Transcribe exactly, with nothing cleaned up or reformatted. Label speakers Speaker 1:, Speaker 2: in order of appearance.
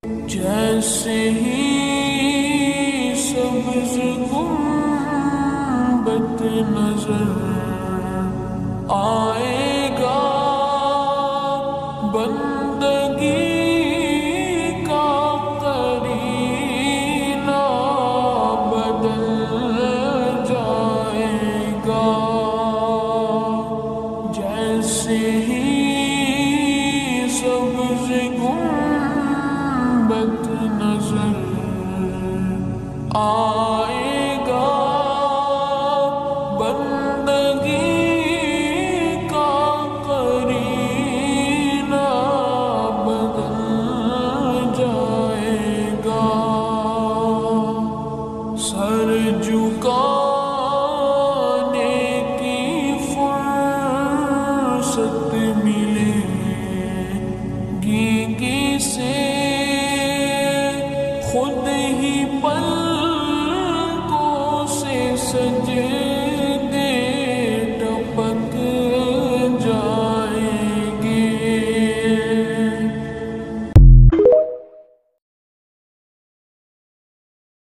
Speaker 1: جیسے ہی سبز گنبد نظر آئے گا، بندگی کا قرینہ بدل جائے گا۔ جیسے ہی سبز گنبد نظر آئے گا، بندگی کا قرینہ بدل جائے گا۔ سر جھکانے کی فرصت ملے گی کسے، خود ہی پلکوں سے سجدے